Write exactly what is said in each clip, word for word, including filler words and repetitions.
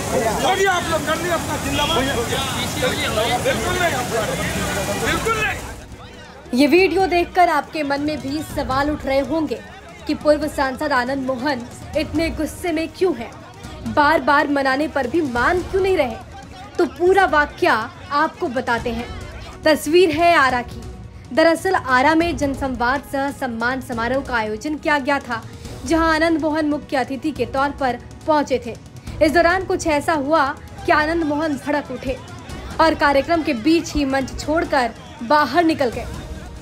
होगी आप लोग कर लिए अपना जिंदाबाद। बिल्कुल नहीं, बिल्कुल नहीं। ये वीडियो देखकर आपके मन में भी सवाल उठ रहे होंगे कि पूर्व सांसद आनंद मोहन इतने गुस्से में क्यों हैं? बार बार मनाने पर भी मान क्यों नहीं रहे? तो पूरा वाकया आपको बताते हैं। तस्वीर है आरा की। दरअसल आरा में जनसंवाद सह सम्मान समारोह का आयोजन किया गया था, जहां आनंद मोहन मुख्य अतिथि के तौर पर पहुंचे थे। इस दौरान कुछ ऐसा हुआ कि आनंद मोहन भड़क उठे और कार्यक्रम के बीच ही मंच छोड़कर बाहर निकल गए।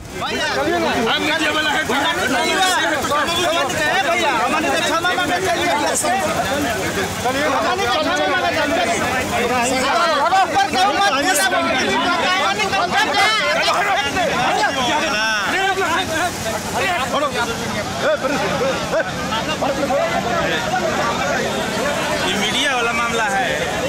ये मीडिया वाला मामला है।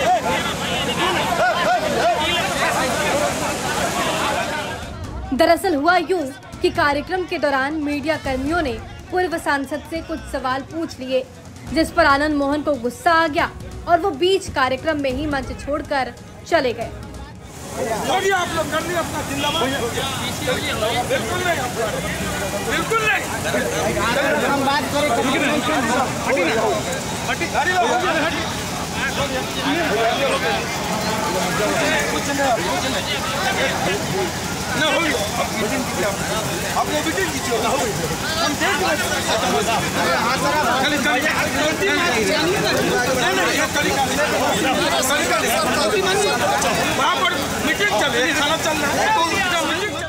दरअसल हुआ यूं कि कार्यक्रम के दौरान मीडिया कर्मियों ने पूर्व सांसद से कुछ सवाल पूछ लिए, जिस पर आनंद मोहन को गुस्सा आ गया और वो बीच कार्यक्रम में ही मंच छोड़कर चले गए। होगी आप लोग कर लिए अपना जिंदाबाद। बिल्कुल नहीं, बिल्कुल नहीं। हम बात करें ना होगी आप लोग मीटिंग कीजिए ना होगी। हम देख रहे हैं वहाँ पर मीटिंग चल रही है, खाना चल रहा है।